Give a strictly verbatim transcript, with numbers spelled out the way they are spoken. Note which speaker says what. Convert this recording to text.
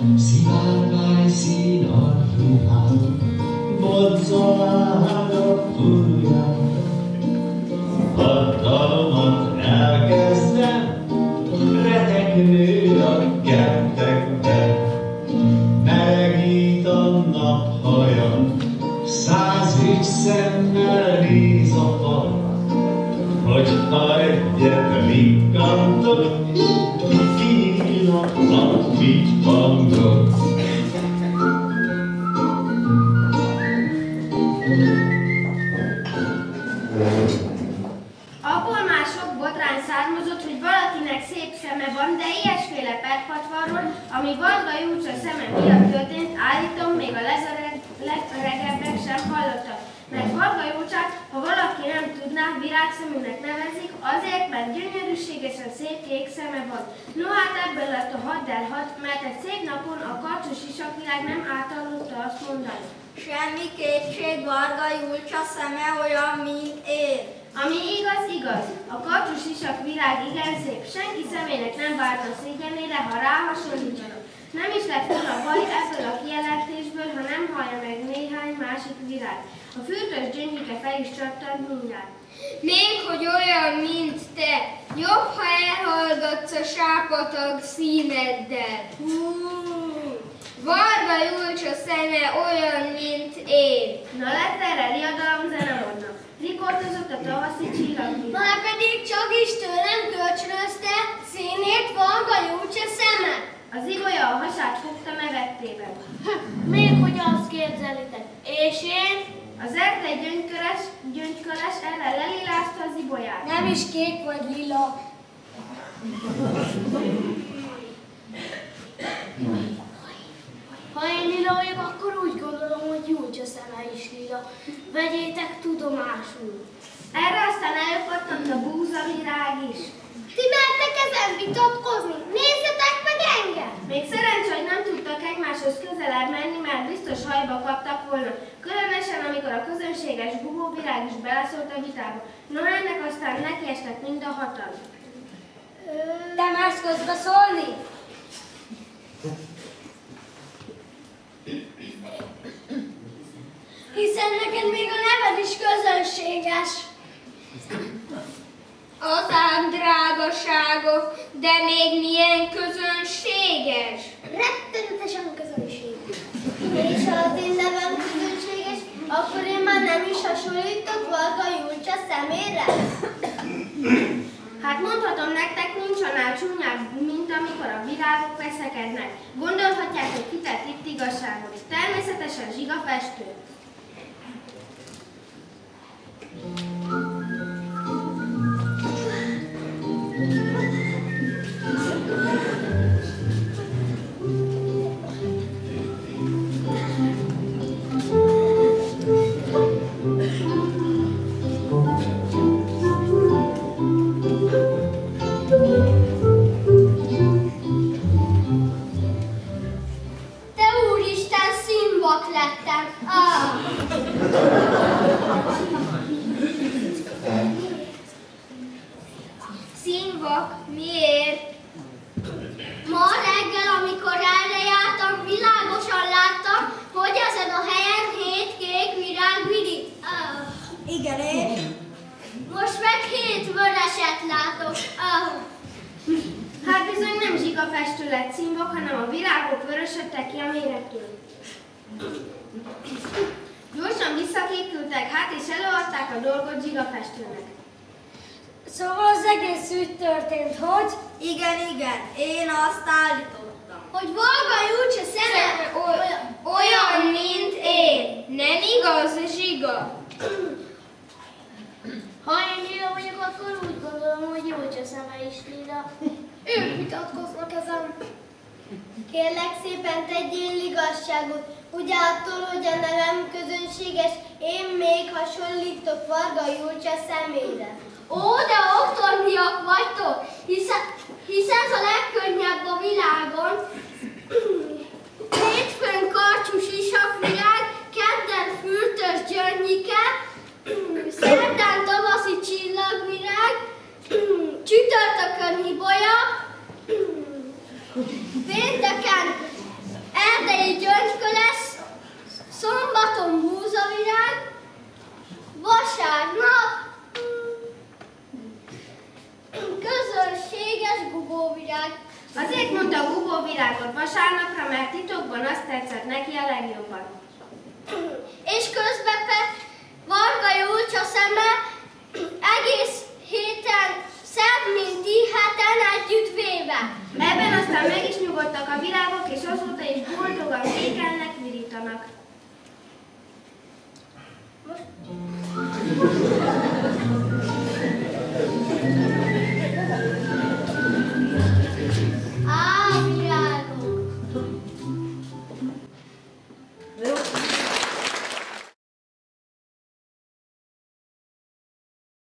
Speaker 1: szivárvány szín a ruhám, boncolál a furján. Hatalmat elkezdem, reteknő a kertekben, melegít a naphajam, száz ügy szemmel néz a fal, hogyha egyet likkantok, kinyílnak a pippangok.
Speaker 2: Abból már sok botrány származott, hogy valakinek szép szeme van, de ilyesféle perpatvarról, ami Varga Júlcsa szeme miatt történt, állítom, még a legöregebbek sem hallottak. Mert Varga Júlcsát, ha valaki nem tudná, virágszeműnek nevezik, azért, mert gyönyörűségesen szép kék szeme van. No hát ebből lett a hat del hat, mert egy szép napon a karcsú sisakvilág nem átallódta azt mondani.
Speaker 3: Semmi kétség, Varga Júlcsa szeme olyan, mint én.
Speaker 2: Ami igaz, igaz. A karcsú sisakvilág igen szép. Senki szemének nem várna szégyenére, ha ráhasonlítanak. Nem is lett volna baj ebből a kijelentésből, ha nem hallja meg néhány másik virág. A fürtös gyöngyike fel is csattant mindjárt.
Speaker 3: Még hogy olyan, mint te, jobb, ha elhallgatsz a sápatag színeddel. Hú. Varga Júlcsa szeme olyan, mint én.
Speaker 2: Na lett erre riadalom zenemondnak. Rikortozott a tavaszi csillagvilág.
Speaker 3: Már pedig csak is tőlem kölcsönözte színét Varga Júlcsa szeme.
Speaker 2: Az ibolya a hasát fogta mevettében.
Speaker 3: Még hogy azt képzelitek. És én?
Speaker 2: Az erdei gyöngyköres, gyöngyköles ellen lelilázta az ibolyát.
Speaker 3: Nem is kék vagy lila. Ha én lila vagyok, akkor úgy gondolom, hogy Júlcsa szeme is lila. Vegyétek tudomásul.
Speaker 2: Erre aztán előpattant a búzavirág is.
Speaker 3: Ti mertek ezen vitatkozni? Nézzetek meg engem!
Speaker 2: Még szerencsé, hogy nem tudtak egymáshoz közelebb menni, mert biztos hajba kaptak volna. Különösen, amikor a közönséges bubóvirág is beleszólt a vitába. No, ennek aztán nekiestek mind a hatan.
Speaker 3: Te mersz közbe szólni? Hiszen neked még a neved is közönséges. Az ám drágaságok, de még milyen közönséges? Rettenetesen közönséges. És ha az én nevem közönséges, akkor én már nem is hasonlítok Varga Júlcsa szemére?
Speaker 2: Hát mondhatom nektek, nincs annál csúnyább, mint amikor a virágok veszekednek. Gondolhatják, hogy kitett itt igazságot. Természetesen Zsiga festő.
Speaker 3: Színvak? Miért? Ma reggel, amikor erre jártam, világosan láttam, hogy ezen a helyen hét kék virág virik. Ah. Igen, és? Most meg hét vöröset látok. Ah.
Speaker 2: Hát bizony nem Zsiga festő lett színvak, hanem a virágok vörösödtek ki a mérettől. Gyorsan visszakékültek hát, és előadták a dolgot Zsiga festőnek.
Speaker 3: Szóval az egész úgy történt, hogy?
Speaker 4: Igen, igen, én azt állítottam.
Speaker 3: Hogy Varga Júlcsa szeme olyan, olyan, mint én. Nem igaz, Zsiga? Ha én lila vagyok, akkor úgy gondolom, hogy Júlcsa szeme is lila. Ők vitatkoznak ezen.
Speaker 4: Kérlek szépen tegyél igazságot. Ugye attól, hogy a nevem közönséges, én még hasonlítok Varga Júlcsa szemére.
Speaker 3: Ó, de oktorniak vagytok, hiszen, hiszen ez a legkönnyebb a világon. Hétfőn karcsú sisakvirág, kedden fürtös gyöngyike, szerdán tavaszi csillagvirág, csütörtökön ibolya, pénteken
Speaker 2: vasárnapra, mert titokban azt tetszett neki a legjobban.